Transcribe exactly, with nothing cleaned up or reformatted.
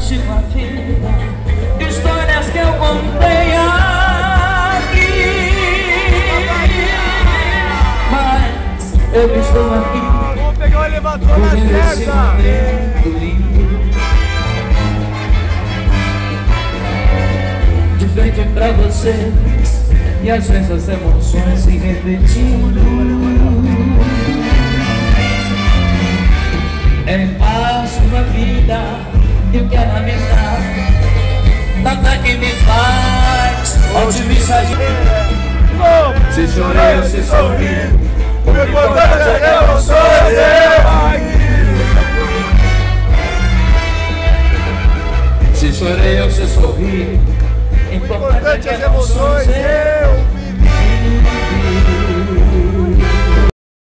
de uma vida, histórias que eu contei aqui. Mas eu estou aqui. Vamos pegar o elevador na certa. De frente pra você, e às vezes as emoções se repetindo. É fácil na vida, eu quero lamentar. Nada que me faz otimista de... Se chorei ou se sorri, o que importante é que eu não sou eu aqui. Se chorei ou se sorri,